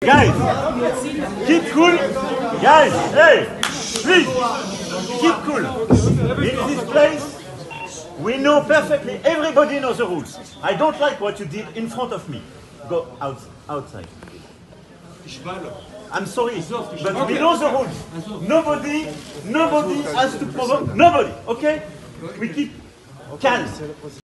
Guys, keep cool. Guys, hey, please, keep cool. In this place, we know perfectly, everybody knows the rules. I don't like what you did in front of me. Go outside. I'm sorry, but we know the rules. Nobody has to provoke, nobody, okay? We keep calm.